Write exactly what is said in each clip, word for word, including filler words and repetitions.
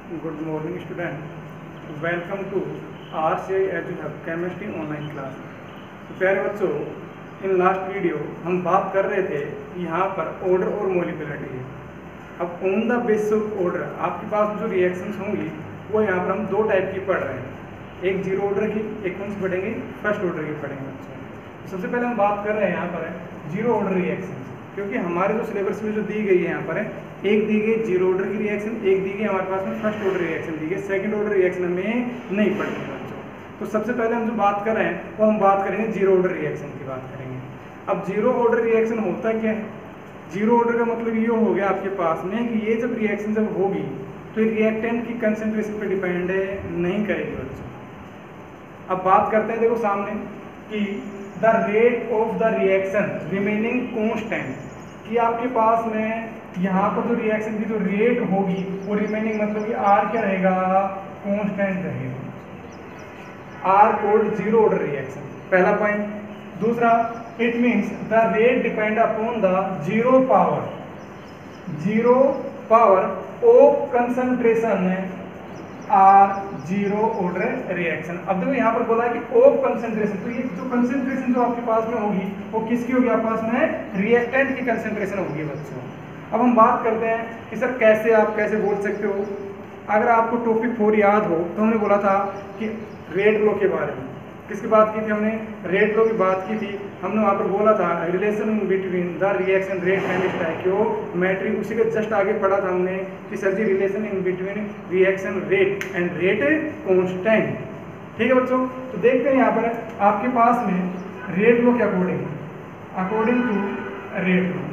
Good morning student. Welcome to R C I EduHub Chemistry online class. तो प्यारे बच्चों, in last video हम बात कर रहे थे यहाँ पर ऑर्डर और मोलिकुलरिटी है। अब on the basis of order आपके पास जो रिएक्शंस होंगी वो यहाँ पर हम दो टाइप की पढ़ रहे हैं, एक जीरो ऑर्डर की, एक कौन सी पढ़ेंगे, फर्स्ट ऑर्डर की पढ़ेंगे बच्चों। सबसे पहले हम बात कर रहे हैं यहाँ पर जीरो ऑर्डर रिएक्शन, क्योंकि हमारे जो सिलेबस में जो दी गई है यहाँ पर है, एक दी गई जीरो ऑर्डर की रिएक्शन, एक दी गई हमारे पास में फर्स्ट ऑर्डर रिएक्शन दी गई, सेकंड ऑर्डर रिएक्शन हमें नहीं पढ़नी बच्चों। तो सबसे पहले हम जो बात कर रहे हैं वो हम बात करेंगे जीरो ऑर्डर रिएक्शन की बात करेंगे। अब जीरो ऑर्डर रिएक्शन होता क्या है? जीरो ऑर्डर का मतलब ये हो गया आपके पास में कि ये जब रिएक्शन जब होगी तो रिएक्टेंट की कंसेंट्रेशन पे डिपेंड नहीं करेगी बच्चों। अब बात करते हैं, देखो सामने कि the rate of the reaction remaining constant, कि आपके पास में यहाँ पर जो रिएक्शन की जो रेट होगी वो रिमेनिंग मतलब कि आर क्या रहेगा, कांस्टेंट रहेगा। Are called zero order reaction, पहला पॉइंट। दूसरा, it means the rate depend upon the zero power zero power of concentration are zero order reaction. अब देखो यहाँ पर बोला है कि ऑफ कंसंट्रेशन, तो ये जो कंसंट्रेशन जो आपके पास में होगी वो किसकी होगी, आपके पास में रिएक्टेंट की कंसंट्रेशन होगी बच्चों। अब हम बात करते हैं कि सर कैसे, आप कैसे बोल सकते हो। अगर आपको टॉपिक फोर याद हो तो हमने बोला था कि रेट लॉ के बारे में, किसकी बात की थी हमने, रेट लॉ की बात की थी। हमने वहाँ पर बोला था relation between the reaction rate and stoichiometry, उसी के जस्ट आगे पढ़ा था हमने कि sir ji relation in between reaction rate and rate constant. ठीक है बच्चों, तो देखते हैं यहाँ पर आपके पास में रेट लॉ के according according to rate law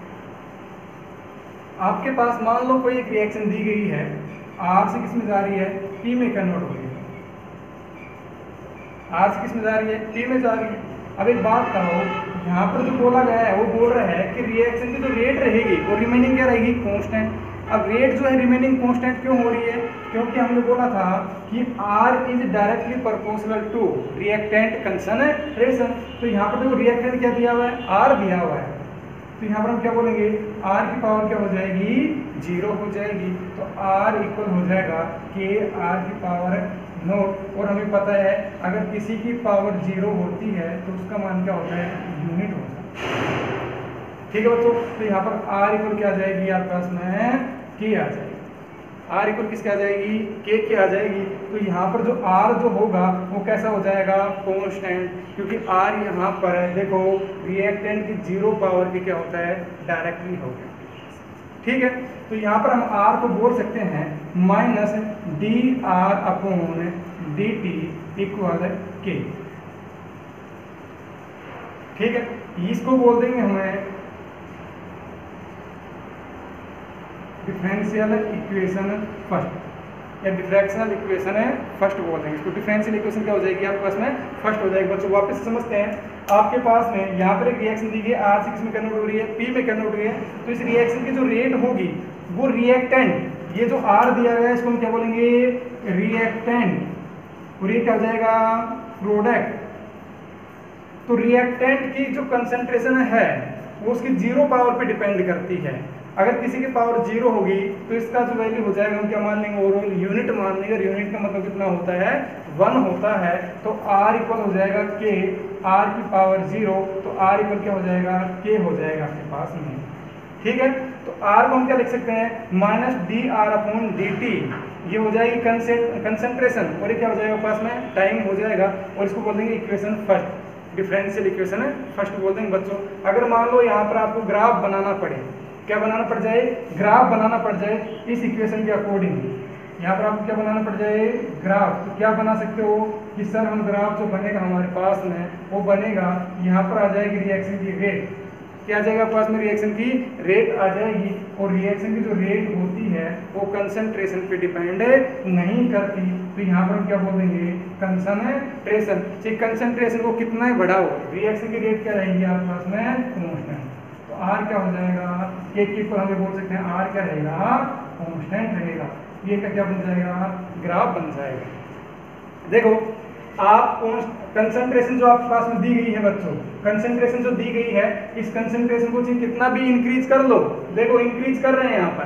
आपके पास मान लो कोई एक रिएक्शन दी गई है, आर से किस में जा रही है, पी में कन्वर्ट हो रही है। आर से किस में जा रही है, पी में जा रही है। अब एक बात कहो, यहाँ पर जो बोला गया है वो बोल रहा है कि रिएक्शन की जो रेट रहेगी वो रिमेनिंग क्या रहेगी, कांस्टेंट। अब रेट जो है रिमेनिंग कांस्टेंट क्यों हो रही है, क्योंकि हमने बोला था कि R is directly proportional to reactant concentration. तो यहाँ पर देखो रिएक्टेंट क्या दिया हुआ है, R दिया हुआ है, तो यहाँ पर हम क्या बोलेंगे, R की पावर क्या हो जाएगी, जीरो हो जाएगी। तो R इक्वल हो जाएगा के R की पावर नोट। और हमें पता है अगर किसी की पावर जीरो होती है तो उसका मान क्या होता है, यूनिट होता है। ठीक है बच्चों, तो यहाँ पर R इक्वल क्या आ जाएगी, आपके पास में के आ जाएगी। R इक्वल किसके आ जाएगी, के के आ जाएगी। तो यहाँ पर जो R जो होगा वो कैसा हो जाएगा, कांस्टेंट, क्योंकि R यहाँ पर है, देखो रिएक्टेंट की जीरो पावर की क्या होता है, डायरेक्टली हो गया। ठीक है, तो यहाँ पर हम R को बोल सकते हैं minus d r upon d t equal k. ठीक है, इसको बोल देंगे हमें डिफरेंशियल इक्वेशन फर्स्ट, या डिफरेंशियल इक्वेशन है फर्स्ट बोल देंगे इसको। डिफरेंशियल इक्वेशन क्या हो जाएगी आपके पास में, फर्स्ट हो जाएगी। बच्चों वापस से समझते हैं, आपके पास में यहाँ पर एक रिएक्शन दी गई, आर सिक्स में कन्वर्ट हो रही है, पी में कन्वर्ट हो रही है। तो इस रिएक्शन की जो रेट होगी वो रिएक्टेंट, ये जो आर दिया गया है इसको हम क्या बोलेंगे, रिएक्टेंट। और ये क्या हो जाएगा, प्रोडक्ट। तो रिएक्टेंट की जो कंसंट्रेशन है वो उसकी जीरो पावर पे डिपेंड करती है। अगर किसी की पावर जीरो होगी तो इसका जो वैल्यू हो जाएगा हम क्या मान लेंगे, ओवरऑल यूनिट मान लेंगे। यूनिट का मतलब कितना होता है, वन होता है। तो R इक्वल हो जाएगा के, R की पावर जीरो, तो R इक्वल क्या हो जाएगा, के हो जाएगा आपके पास में। ठीक है, तो R को हम क्या लिख सकते हैं, minus d r upon d t, ये हो जाएगी कंसेंट्रेशन, और ये क्या हो जाएगा पास में, टाइम हो जाएगा। और इसको बोल देंगे इक्वेशन फर्स्ट, डिफरेंशियल इक्वेशन है फर्स्ट बोल देंगे बच्चों। अगर मान लो यहाँ पर आपको ग्राफ बनाना पड़े, क्या बनाना पड़ जाए, ग्राफ बनाना पड़ जाए इस इक्वेशन के अकॉर्डिंग, यहाँ पर आपको क्या बनाना पड़ जाए, ग्राफ। तो क्या बना सकते हो कि सर हम ग्राफ जो बनेगा हमारे पास में वो बनेगा, यहाँ पर आ जाएगी रिएक्शन की रेट, क्या आ जाएगा पास में, रिएक्शन की रेट आ जाएगी। और रिएक्शन की जो रेट होती है वो कंसंट्रेशन पे डिपेंड नहीं करती। तो यहाँ पर हम क्या बोल देंगे, कंसंट्रेशन। चाहे कंसंट्रेशन को कितना ही बढ़ाओ, रिएक्शन की रेट क्या रहेगी आपके पास में, कांस्टेंट। तो R क्या हो जाएगा, के के पर हमें बोल सकते हैं R क्या रहेगा, कांस्टेंट रहेगा। ये का क्या बन जाएगा, ग्राफ बन जाएगा। देखो आप कंसंट्रेशन जो आपके पास में दी गई है बच्चों, कंसंट्रेशन जो दी गई है, इस कंसंट्रेशन को कितना भी इंक्रीज कर लो, देखो इंक्रीज कर रहे हैं यहाँ पर,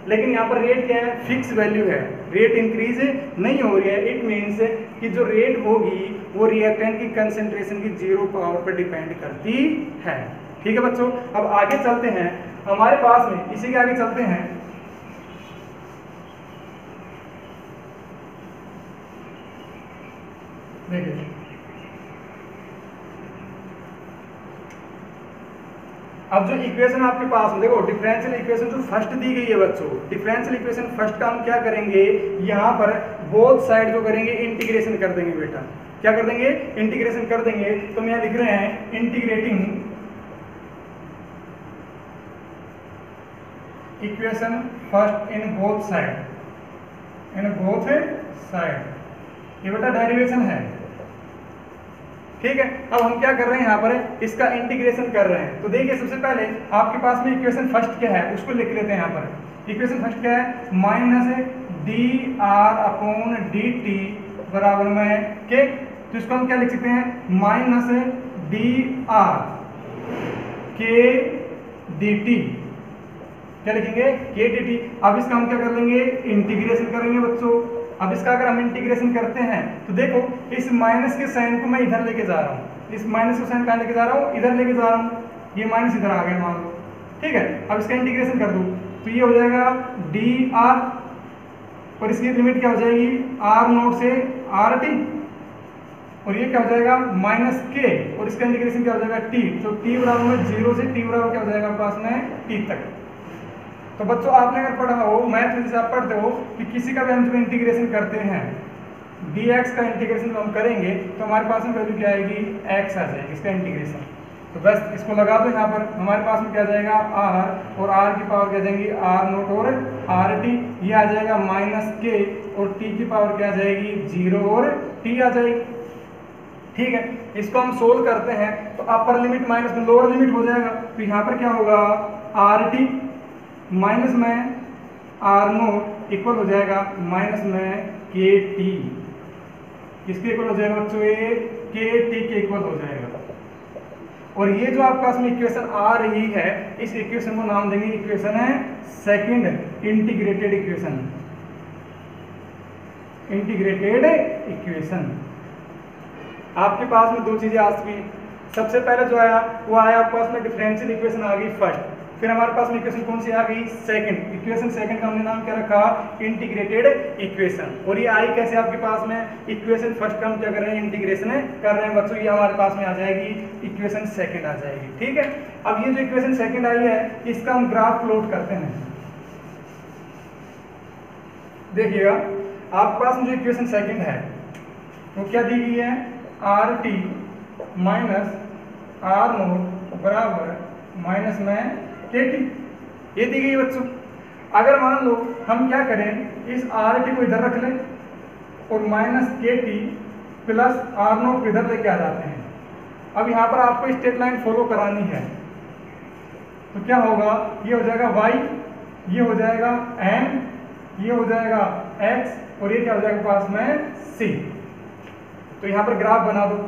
लेकिन यहाँ पर रेट क्या है, फिक्स वैल्यू है, रेट इंक्रीज नहीं हो रही है। इट मीन्स कि जो रेट होगी वो रिएक्टेंट की कंसेंट्रेशन की जीरो पावर पर डिपेंड करती है। ठीक है बच्चों, अब आगे चलते हैं हमारे पास में, इसी के आगे चलते हैं। देखिए अब जो इक्वेशन आपके पास में देखो, डिफरेंशियल इक्वेशन जो फर्स्ट दी गई है बच्चों, डिफरेंशियल इक्वेशन फर्स्ट का हम क्या करेंगे, यहाँ पर बोथ साइड जो करेंगे इंटीग्रेशन कर देंगे बेटा। क्या कर देंगे, इंटीग्रेशन कर देंगे। तो हम यहाँ लिख रहे हैं integrating equation first in both side, in both side, ये बेटा डेरिवेशन है। ठीक है, अब हम क्या कर रहे हैं, यहाँ पर इसका इंटीग्रेशन कर रहे हैं। तो देखिए सबसे पहले आपके पास में इक्वेशन फर्स्ट क्या है उसको लिख लेते हैं। यहाँ पर इक्वेशन फर्स्ट क्या है, minus d r upon d t बराबर में के, तो इसको हम क्या लिख सकते हैं, माइनस डी आर के डी टी, क्या लिखेंगे, के डी टी। अब इसका हम क्या कर लेंगे, इंटीग्रेशन करेंगे बच्चों। अब इसका अगर हम इंटीग्रेशन करते हैं तो देखो इस माइनस के साइन को मैं इधर लेके जा रहा हूँ, इस माइनस के साइन कहाँ लेके जा रहा हूँ, इधर लेके जा रहा हूँ, ये माइनस इधर आ गया मान लो। ठीक है, अब इसका इंटीग्रेशन कर दूँ तो ये हो जाएगा डी आर, और इसकी लिमिट क्या हो जाएगी, आर नोट से आर टी, और ये क्या हो जाएगा माइनस के, और इसका इंटीग्रेशन क्या हो जाएगा टी। तो टी बराबर में जीरो से टी बराबर क्या हो जाएगा पास में टी तक। तो बच्चों आपने अगर पढ़ा हो मैथ में, जैसे आप पढ़ते हो कि किसी का भी हम जो इंटीग्रेशन करते हैं, dx का इंटीग्रेशन हम करेंगे तो हमारे पास में वैल्यू क्या आएगी, x आ जाएगी इसका इंटीग्रेशन। तो बस इसको लगा दो यहाँ पर, हमारे पास में क्या जाएगा r, और r की पावर क्या जाएगी r नोट और आर टी, ये आ जाएगा माइनस के, और t की पावर क्या आ जाएगी जीरो और t आ जाएगी। ठीक है, इसको हम सोल्व करते हैं तो अपर लिमिट माइनस में लोअर लिमिट हो जाएगा। तो यहाँ पर क्या होगा, आर टी माइनस में आर नोट इक्वल हो जाएगा माइनस में के टी, किसके इक्वल हो जाएगा बच्चों, ये के टी के इक्वल हो जाएगा। और ये जो आपके पास में इक्वेशन आ रही है, इस इक्वेशन को नाम देंगे, इक्वेशन है second integrated equation, integrated equation. आपके पास में दो चीजें आ चुकी, सबसे पहले जो आया वो आया आपके पास में डिफरेंशियल इक्वेशन आ गई फर्स्ट, फिर हमारे पास में इक्वेशन कौन सी आ गई, सेकंड। इक्वेशन सेकंड का हमने नाम क्या रखा, इंटीग्रेटेड इक्वेशन। और ये आई कैसे आपके पास में, इक्वेशन फर्स्ट का हम क्या कर रहे हैं, इंटीग्रेशन कर रहे हैं बच्चों, ये हमारे पास में आ जाएगी इक्वेशन सेकंड आ जाएगी। ठीक है, अब ये जो इक्वेशन सेकंड आई है इसका हम ग्राफ प्लॉट करते हैं। देखिएगा आपके पास में जो इक्वेशन सेकंड है वो क्या दी गई है, r t minus r naught बराबर माइनस में के टी, ये दी गई बच्चों। अगर मान लो हम क्या करें, इस आर टी को इधर रख लें और माइनस के टी प्लस आर नोट को इधर लेके आ जाते हैं। अब यहाँ पर आपको स्ट्रेट लाइन फॉलो करानी है तो क्या होगा, ये हो जाएगा y, ये हो जाएगा m, ये हो जाएगा x, और ये क्या हो जाएगा पास में c। तो यहाँ पर ग्राफ बना दो,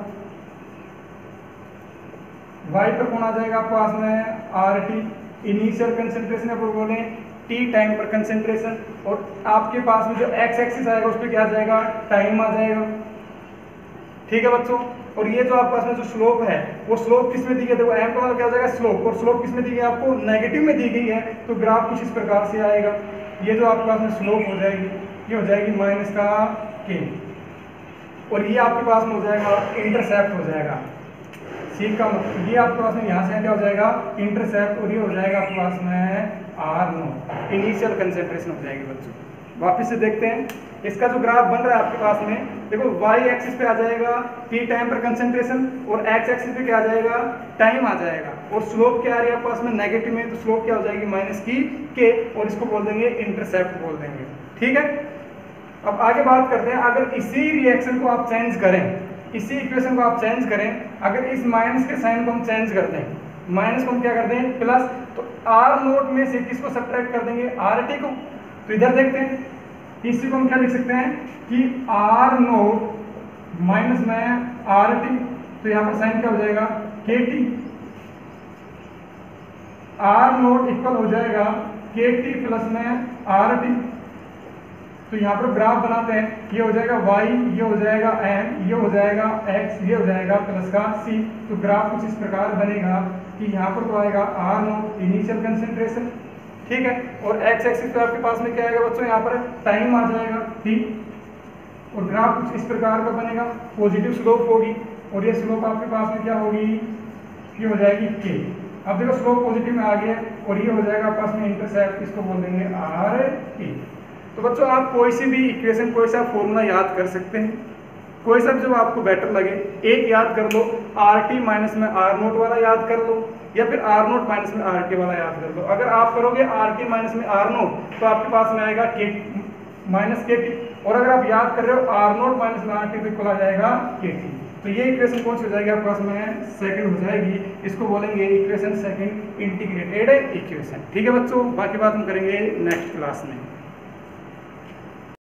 y पर कौन आ जाएगा पास में आर टी, इनिशियल कंसेंट्रेशन है बोले t टाइम पर कंसेंट्रेशन, और आपके पास में जो x एक्सिस आएगा उस पर क्या आ जाएगा, टाइम आ जाएगा। ठीक है बच्चों, और ये जो आपके पास में जो स्लोप है वो स्लोप किस में दी गई, देखो m का मतलब क्या हो जाएगा स्लोप, और स्लोप किस में दी गई आपको, नेगेटिव में दी गई है। तो ग्राफ कुछ इस प्रकार से आएगा, ये जो आपके पास में स्लोप हो जाएगी ये हो जाएगी माइनस का के, और ये आपके पास में हो जाएगा इंटरसेप्ट हो जाएगा सी का, ये आपके पास में यहाँ से क्या हो जाएगा इंटरसेप्ट, और ये हो जाएगा आपके पास में आर नो, इनिशियल कंसेंट्रेशन हो जाएगी बच्चों। वापस से देखते हैं इसका जो ग्राफ बन रहा है आपके पास में, देखो y एक्सिस पे आ जाएगा t टाइम पर कंसेंट्रेशन, और x एक्सिस पे क्या आ जाएगा, टाइम आ जाएगा, और स्लोप क्या आ रही है आपके पास में नेगेटिव में, तो स्लोप क्या हो जाएगी माइनस की k, और इसको बोल देंगे इंटरसेप्ट बोल देंगे। ठीक है, अब आगे बात करते हैं, अगर इसी रिएक्शन को आप चेंज करें, इसी इक्वेशन को आप चेंज करें, अगर इस माइनस के साइन को हम चेंज कर दें, माइनस को हम क्या कर दें प्लस, तो आर नोट में से किसको सब्ट्रैक्ट कर देंगे, आर टी को। तो इधर देखते हैं, इसी को हम क्या लिख सकते हैं कि आर नोट माइनस में आर टी, तो यहाँ पर साइन क्या हो जाएगा k T, are naught equal हो जाएगा के टी प्लस में आर टी। तो यहाँ पर ग्राफ बनाते हैं, ये हो जाएगा y, ये हो जाएगा m, ये हो जाएगा x, ये हो जाएगा प्लस का c। तो ग्राफ कुछ इस प्रकार बनेगा कि यहाँ पर तो आएगा आर नोट इनिशियल कंसेंट्रेशन, ठीक है, और x एक्सिस पे आपके पास में क्या आएगा बच्चों, यहाँ पर टाइम आ जाएगा t, और ग्राफ कुछ इस प्रकार का बनेगा, पॉजिटिव स्लोप होगी, और ये स्लोप आपके पास में क्या होगी, ये हो जाएगी k। अब देखो स्लोप पॉजिटिव में आ गया, और ये हो जाएगा आपके पास में इंटरसेप्ट, इसको बोल देंगे आर टी। तो बच्चों आप कोई सी भी इक्वेशन, कोई सा फॉर्मूला याद कर सकते हैं, कोई सा जो आपको बेटर लगे, एक याद कर लो, आर टी माइनस में आर नोट वाला याद कर लो, या फिर आर नोट माइनस में आर टी वाला याद कर लो। अगर आप करोगे आर टी माइनस में आर नोट तो आपके पास में आएगा के माइनस के टी, और अगर आप याद कर रहे हो आर नोट माइनस में आर टी तो इक्वल आ जाएगा के टी। तो ये इक्वेशन कौन सी हो जाएगी आपके पास में, सेकंड हो जाएगी, इसको बोलेंगे इक्वेशन सेकंड इंटीग्रेटेड इक्वेशन। ठीक है बच्चों, बाकी बात हम करेंगे नेक्स्ट क्लास में।